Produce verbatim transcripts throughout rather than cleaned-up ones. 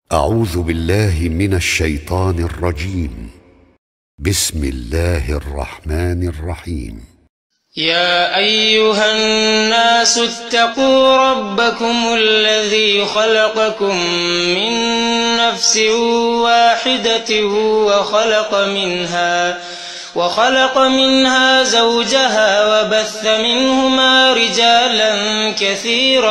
أعوذ بالله من الشيطان الرجيم. بسم الله الرحمن الرحيم. يا أيها الناس اتقوا ربكم الذي خلقكم من نفس واحدة وخلق منها وخلق منها زوجها وبث منهما رجالا كثيرا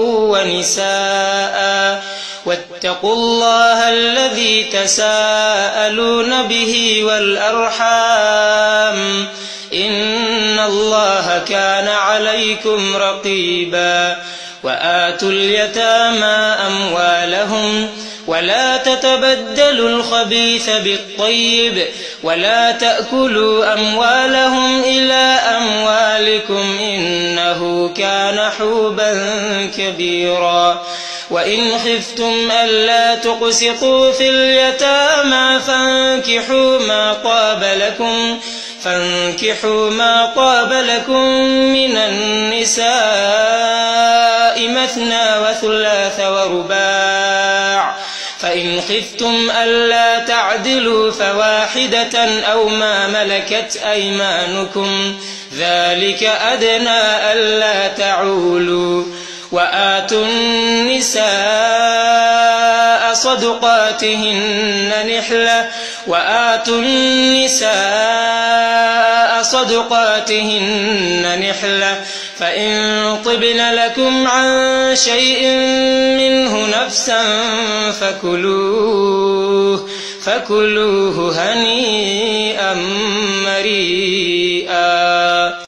ونساء واتقوا الله الذي تساءلون به والأرحام إن الله كان عليكم رقيبا. وآتوا اليتامى أموالهم ولا تتبدلوا الخبيث بالطيب ولا تأكلوا أموالهم إلى أموالكم إنه كان حوبا كبيرا. وإن خفتم ألا تقسطوا في اليتامى فانكحوا ما طاب لكم فانكحوا ما طاب لكم من النساء مثنى وثلاث ورباع، فإن خفتم ألا تعدلوا فواحدة أو ما ملكت أيمانكم ذلك أدنى ألا تعولوا. وآتوا النساء صدقاتهن نحلة وآتوا النساء صدقاتهن نحلة فإن طبن لكم عن شيء منه نفسا فكلوه فكلوه هنيئا مريئا.